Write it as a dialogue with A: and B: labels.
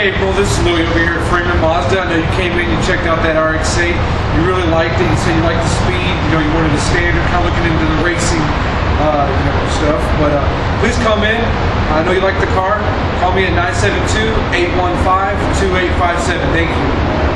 A: Hey April, this is Louie over here at Freeman Mazda. I know you came in, you checked out that RX-8. You really liked it. You said you liked the speed. You know, you wanted the standard, kind of looking into the racing, stuff. But please come in. I know you like the car. Call me at 972-815-2857. Thank you.